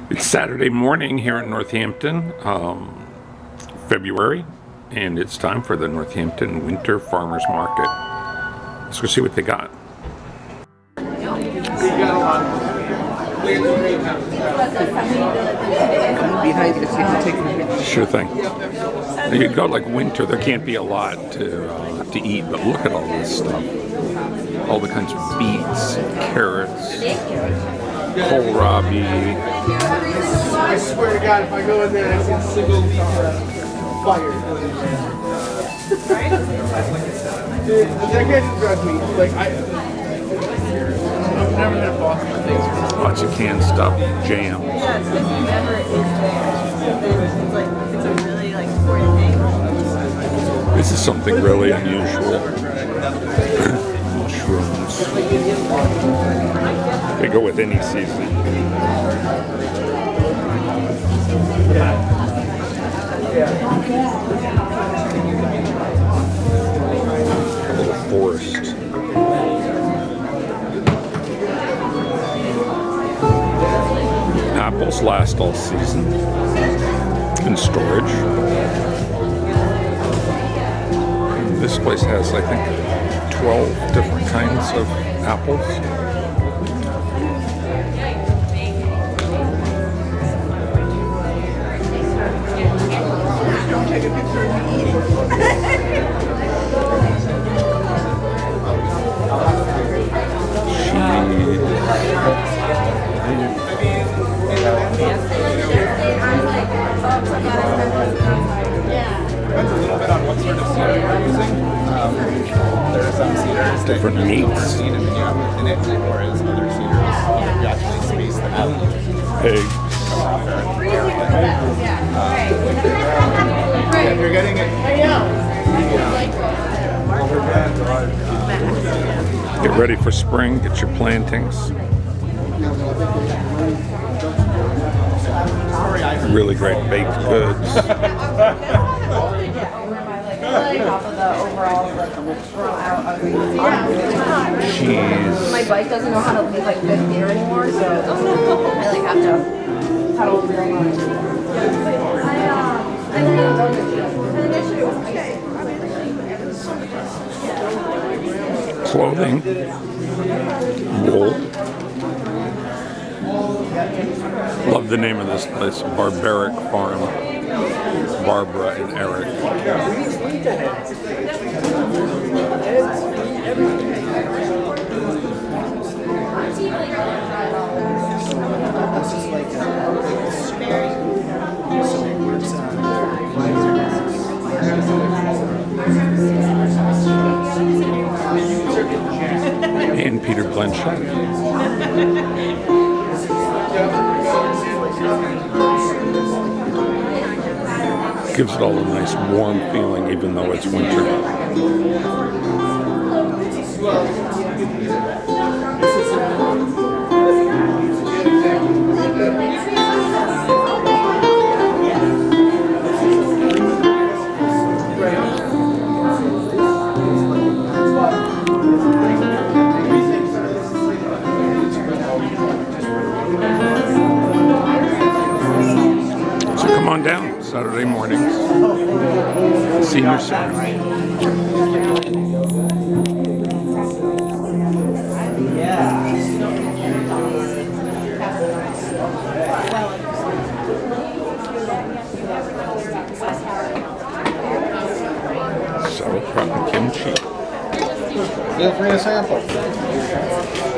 It's Saturday morning here in Northampton, February, and it's time for the Northampton Winter Farmers Market. Let's go see what they got. Sure thing. You go like winter, there can't be a lot to eat, but look at all this stuff. All the kinds of beets, carrots, kohlrabi. I swear to God, if I go in there and I see a single leaf fire. Dude, that guy just drives me. Like, I've never been a boss for things. Lots of canned stuff, jam. Yeah, it's good you never ate it's a really important thing. This is something really unusual. Mushrooms. They go with any season. A little forest. Apples last all season in storage. And this place has, I think, 12 different kinds of apples. Depends a little bit on what sort of cedar you're using. There are some cedars that Different meats. seed and then you have in it, whereas other cedars you actually space them out. Eggs. If you're getting it, Get ready for spring. Get your plantings. Really great baked goods. Cheese. My bike doesn't know how to leave like fifth gear anymore, so I have to pedal real hard. Clothing. Wool. Love the name of this place, Barbaric Farm. Barbara and Eric. And Peter Blanchett. Gives it all a nice warm feeling even though it's winter. So come on down Saturday mornings. Senior Center. Sauerkraut and kimchi. feel free to sample.